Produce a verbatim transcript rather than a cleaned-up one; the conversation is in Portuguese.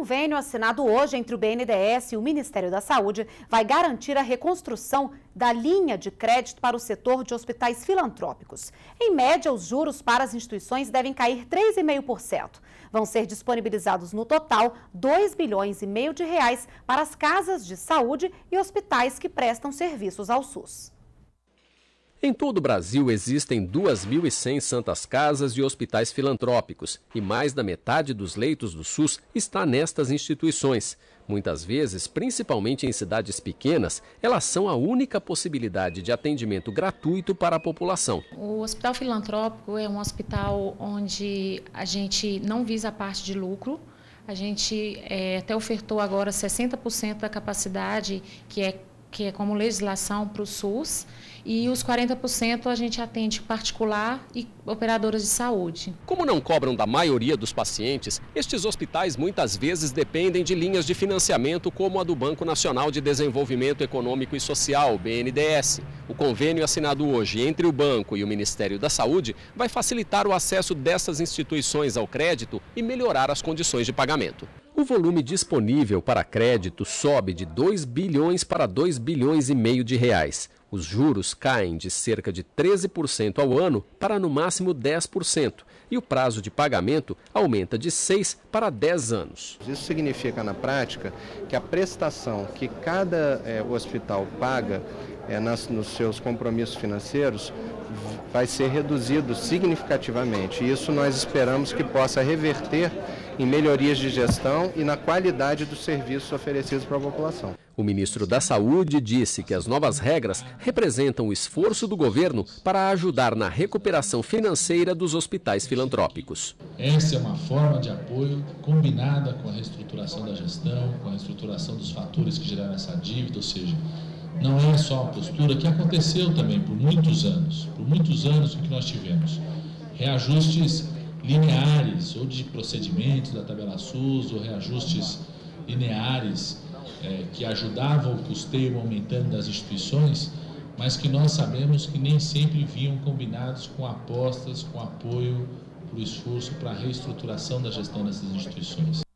convênio assinado hoje entre o B N D E S e o Ministério da Saúde vai garantir a reconstrução da linha de crédito para o setor de hospitais filantrópicos. Em média, os juros para as instituições devem cair três vírgula cinco por cento. Vão ser disponibilizados no total dois bilhões e meio de reais para as casas de saúde e hospitais que prestam serviços ao SUS. Em todo o Brasil existem duas mil e cem santas casas e hospitais filantrópicos e mais da metade dos leitos do SUS está nestas instituições. Muitas vezes, principalmente em cidades pequenas, elas são a única possibilidade de atendimento gratuito para a população. O Hospital Filantrópico é um hospital onde a gente não visa a parte de lucro. A gente é, até ofertou agora sessenta por cento da capacidade que é que é como legislação para o SUS, e os quarenta por cento a gente atende particular e operadoras de saúde. Como não cobram da maioria dos pacientes, estes hospitais muitas vezes dependem de linhas de financiamento como a do Banco Nacional de Desenvolvimento Econômico e Social, B N D E S. O convênio assinado hoje entre o banco e o Ministério da Saúde vai facilitar o acesso dessas instituições ao crédito e melhorar as condições de pagamento. O volume disponível para crédito sobe de dois bilhões para dois bilhões e meio de reais. Os juros caem de cerca de treze por cento ao ano para no máximo dez por cento e o prazo de pagamento aumenta de seis para dez anos. Isso significa na prática que a prestação que cada é, hospital paga é, nas, nos seus compromissos financeiros vai ser reduzido significativamente. Isso nós esperamos que possa reverter em melhorias de gestão e na qualidade dos serviços oferecidos para a população. O ministro da Saúde disse que as novas regras representam o esforço do governo para ajudar na recuperação financeira dos hospitais filantrópicos. Essa é uma forma de apoio combinada com a reestruturação da gestão, com a reestruturação dos fatores que geraram essa dívida, ou seja, não é só uma postura que aconteceu também por muitos anos, por muitos anos que nós tivemos reajustes lineares, ou de procedimentos da tabela SUS, ou reajustes lineares é, que ajudavam o custeio aumentando das instituições, mas que nós sabemos que nem sempre vinham combinados com apostas, com apoio para o esforço para a reestruturação da gestão dessas instituições.